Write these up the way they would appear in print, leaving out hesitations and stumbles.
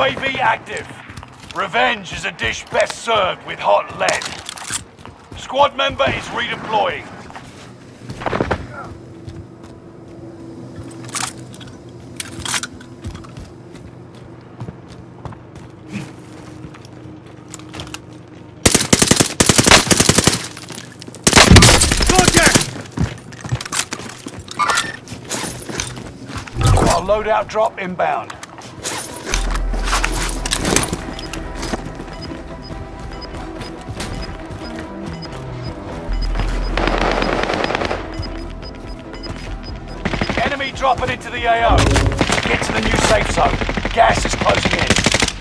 UAV active. Revenge is a dish best served with hot lead. Squad member is redeploying. Our loadout drop inbound. Enemy dropping into the AO. Get to the new safe zone. Gas is closing in.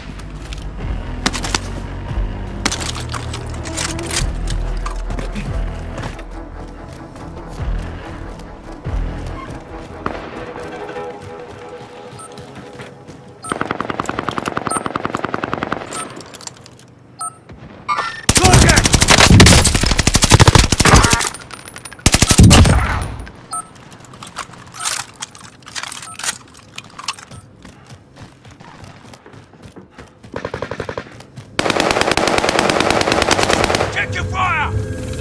Check your fire!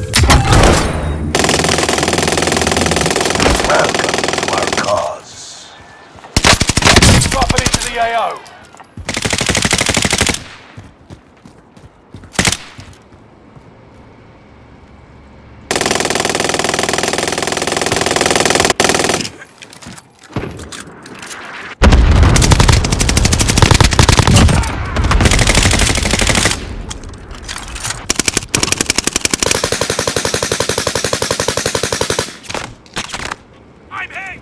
Welcome to our cause. Enemy dropping into the AO. I'm hit!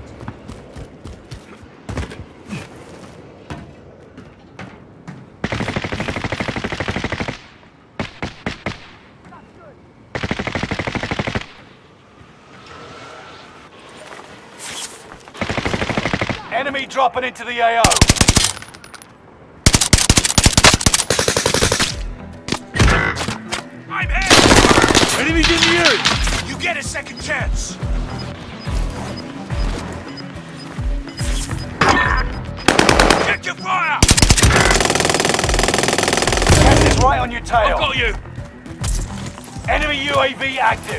Enemy dropping into the AO. I'm hit! Enemies in the area! You get a second chance! Check your fire! Gas is right on your tail. I've got you! Enemy UAV active.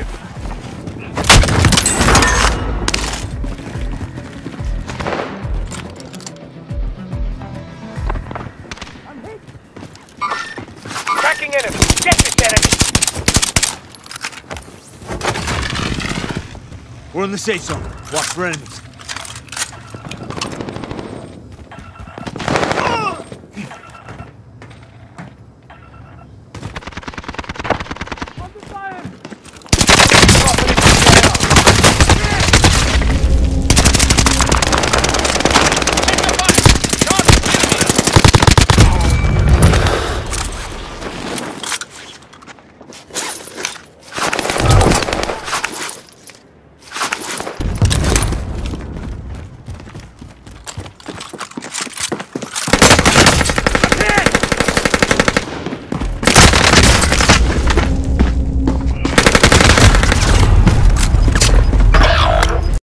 Tracking enemy! Get this enemy! We're in the safe zone. Watch for enemies.